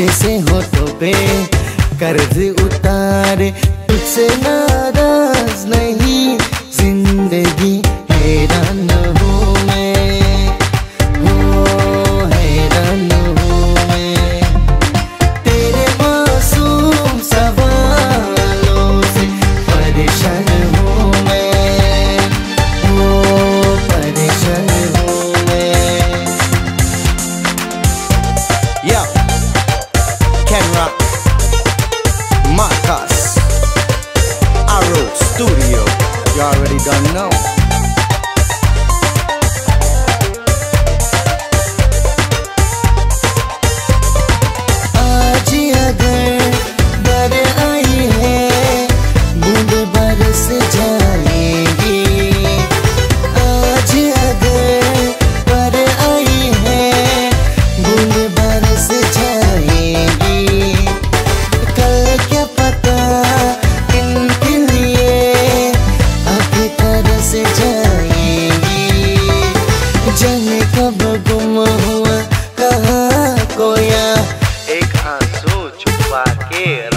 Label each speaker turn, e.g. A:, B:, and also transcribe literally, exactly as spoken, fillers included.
A: जैसे होठों पे कर्ज उतारे, तुझसे नाराज नहीं जिंदगी हैरान हूँ मैं, हो हैरान हूँ मैं। तेरे मासूम सवालों से परेशान हूँ मैं, हो परेशान हूँ मैं। Yo, Ken Rock, Marcus, Arrow Studio, you already done know. आज अगर बर आई है, बूंद बरस जाएगी। आज अगर बर आई है, बूंद बरस जाएगी। कल क्या पता इनके लिए अब तरस जाएगी। जाने कब गुम हुआ कहाँ खोया, एक आंसू छुपा के